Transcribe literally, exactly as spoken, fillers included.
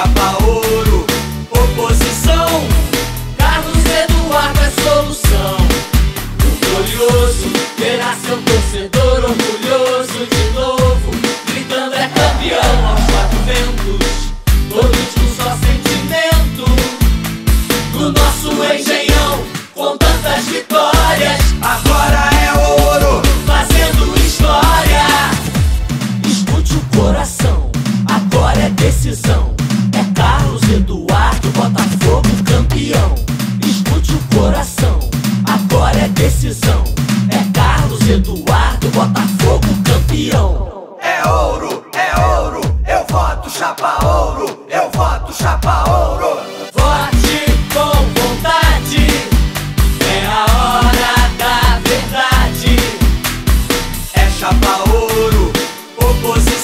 chapa ouro, oposição. Carlos Eduardo é solução. Glorioso, terá seu torcedor orgulhoso de novo, gritando é campeão aos quatro ventos, todos com só sentimento. No nosso engenhão, com tantas vitórias, Agora é ouro, fazendo história. Escute o coração, agora é decisão. É Carlos Eduardo, Botafogo campeão. Escute o coração, agora é decisão. É Carlos Eduardo, Botafogo campeão. é ouro, é ouro. Eu voto chapa ouro, eu voto chapa ouro. Vote com vontade, é a hora da verdade. É chapa ouro, oposição.